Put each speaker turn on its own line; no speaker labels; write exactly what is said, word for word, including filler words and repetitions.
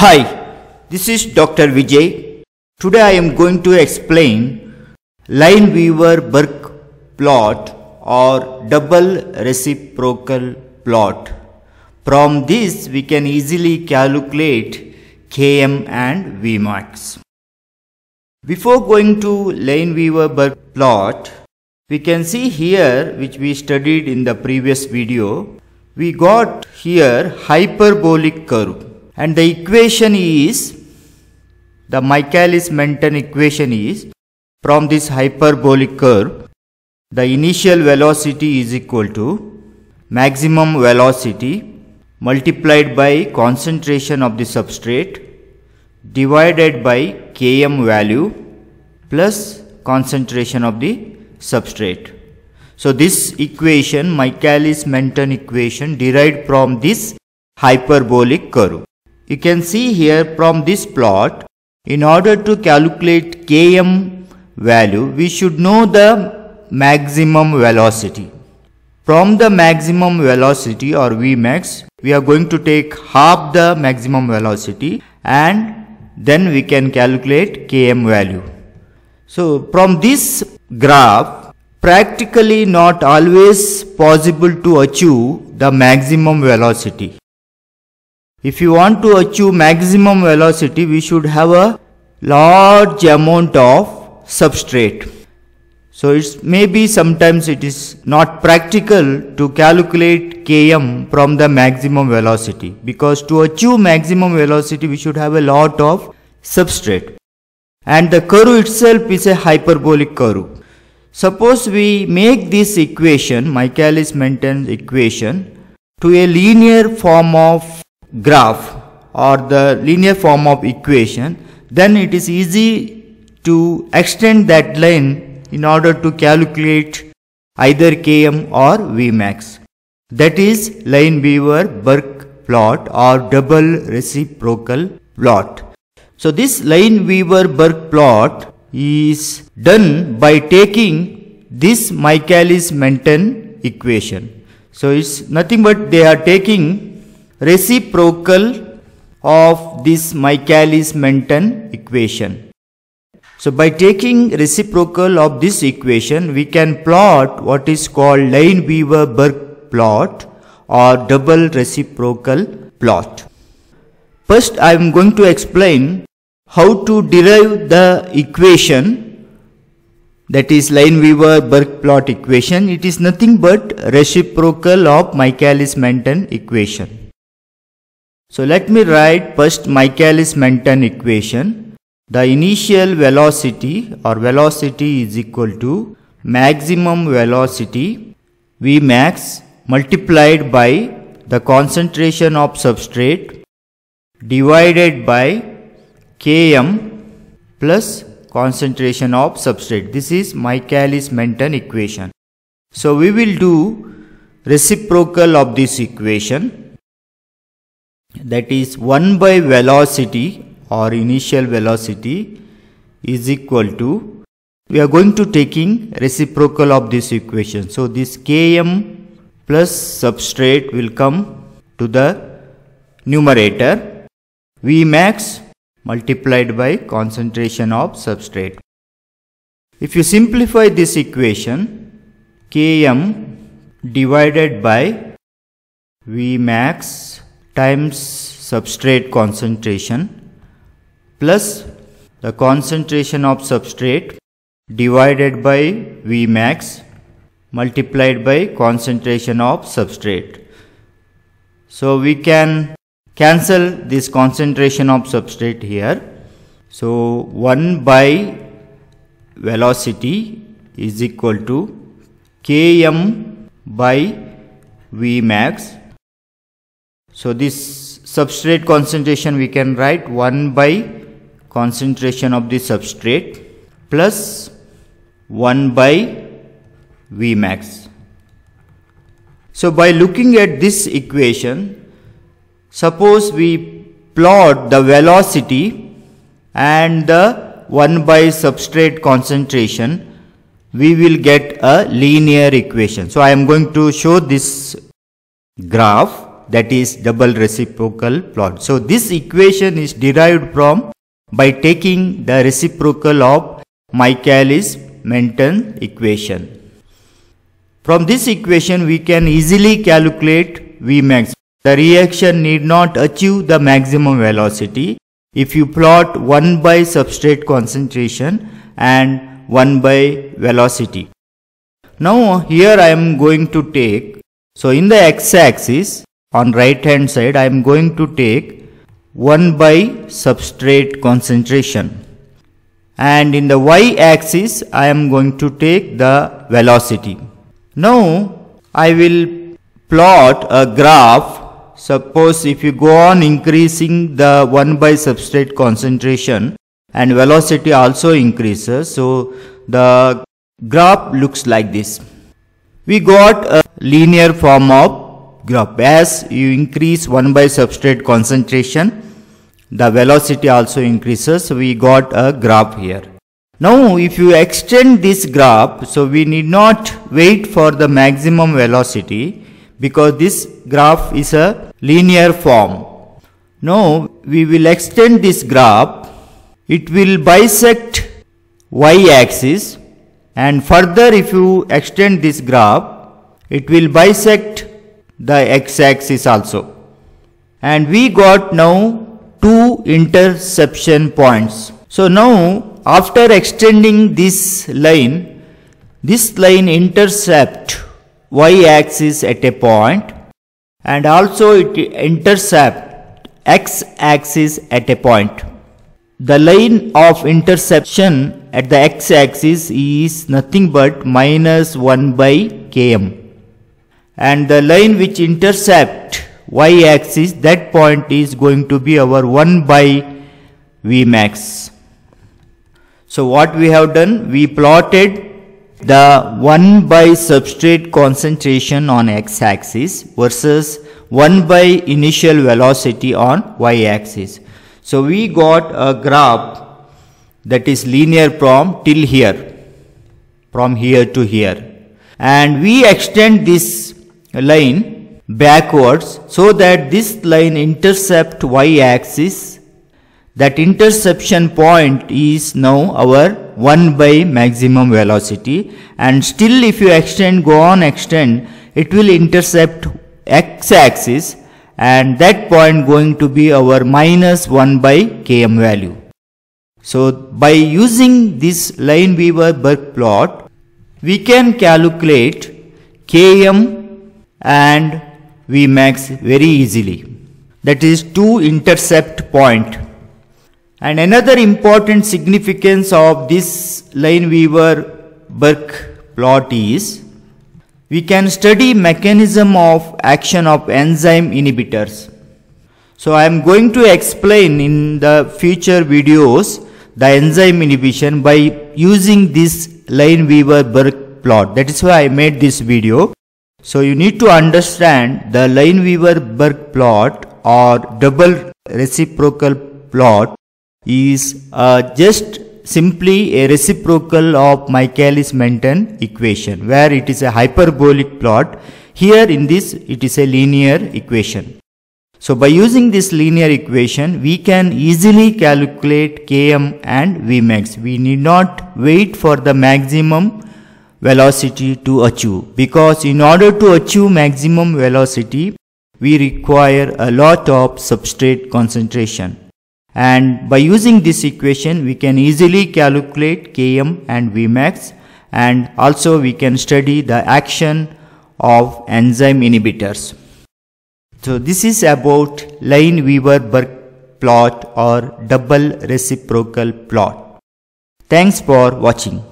Hi, this is Doctor Vijay. Today I am going to explain Lineweaver-Burk plot or double reciprocal plot. From this we can easily calculate Km and Vmax. Before going to Lineweaver-Burk plot, we can see here, which we studied in the previous video, we got here hyperbolic curve. And the equation is, the Michaelis-Menten equation is, from this hyperbolic curve, the initial velocity is equal to maximum velocity multiplied by concentration of the substrate divided by Km value plus concentration of the substrate. So this equation, Michaelis-Menten equation, derived from this hyperbolic curve. You can see here from this plot, in order to calculate Km value, we should know the maximum velocity. From the maximum velocity or Vmax, we are going to take half the maximum velocity and then we can calculate Km value. So from this graph, practically not always possible to achieve the maximum velocity. If you want to achieve maximum velocity, we should have a large amount of substrate. So it's maybe sometimes it is not practical to calculate Km from the maximum velocity, because to achieve maximum velocity we should have a lot of substrate. And the curve itself is a hyperbolic curve. Suppose we make this equation, Michaelis-Menten equation, to a linear form of graph or the linear form of equation, then it is easy to extend that line in order to calculate either Km or Vmax. That is Lineweaver-Burk plot or double reciprocal plot. So this Lineweaver-Burk plot is done by taking this Michaelis-Menten equation. So it's nothing but they are taking reciprocal of this Michaelis-Menten equation. So by taking reciprocal of this equation, we can plot what is called Lineweaver-Burk plot or double reciprocal plot. First I am going to explain how to derive the equation, that is Lineweaver-Burk plot equation. It is nothing but reciprocal of Michaelis-Menten equation. So let me write first Michaelis-Menten equation. The initial velocity or velocity is equal to maximum velocity Vmax multiplied by the concentration of substrate divided by Km plus concentration of substrate. This is Michaelis-Menten equation. So we will do reciprocal of this equation. That is one by velocity or initial velocity is equal to, we are going to taking reciprocal of this equation. So this Km plus substrate will come to the numerator, Vmax multiplied by concentration of substrate. If you simplify this equation, Km divided by Vmax times substrate concentration plus the concentration of substrate divided by Vmax multiplied by concentration of substrate. So we can cancel this concentration of substrate here. So one by velocity is equal to Km by Vmax. So this substrate concentration we can write one by concentration of the substrate plus one by Vmax. So by looking at this equation, suppose we plot the velocity and the one by substrate concentration, we will get a linear equation. So I am going to show this graph that is double reciprocal plot. So this equation is derived from by taking the reciprocal of Michaelis-Menten equation. From this equation we can easily calculate Vmax. The reaction need not achieve the maximum velocity if you plot one by substrate concentration and one by velocity. Now here I am going to take, so in the x-axis on right hand side I am going to take one by substrate concentration, and in the y-axis I am going to take the velocity. Now I will plot a graph. Suppose if you go on increasing the one by substrate concentration and velocity also increases, so the graph looks like this. We got a linear form of graph. As you increase one by substrate concentration, the velocity also increases. So we got a graph here. Now if you extend this graph, so we need not wait for the maximum velocity because this graph is a linear form. Now we will extend this graph. It will bisect y-axis, and further if you extend this graph, it will bisect the x-axis also. And we got now two intersection points. So now after extending this line, this line intercept y-axis at a point, and also it intercept x-axis at a point. The line of interception at the x-axis is nothing but minus one by km, and the line which intercept y-axis, that point is going to be our one by Vmax. So what we have done, we plotted the one by substrate concentration on x-axis versus one by initial velocity on y-axis. So we got a graph that is linear from till here, from here to here, and we extend this line backwards so that this line intercept y-axis. That interception point is now our one by maximum velocity, and still if you extend, go on extend, it will intercept x-axis, and that point going to be our minus one by km value. So by using this Lineweaver-Burk plot, we can calculate Km and Vmax very easily. That is two intercept point. And another important significance of this Lineweaver-Burk plot is we can study mechanism of action of enzyme inhibitors. So I am going to explain in the future videos the enzyme inhibition by using this Lineweaver-Burk plot. That is why I made this video. So you need to understand the Lineweaver-Burk plot or double reciprocal plot is uh, just simply a reciprocal of Michaelis-Menten equation, where it is a hyperbolic plot. Here in this it is a linear equation. So by using this linear equation, we can easily calculate Km and Vmax. We need not wait for the maximum velocity to achieve, because in order to achieve maximum velocity, we require a lot of substrate concentration. And by using this equation, we can easily calculate Km and Vmax, and also we can study the action of enzyme inhibitors. So this is about Lineweaver-Burk plot or double reciprocal plot. Thanks for watching.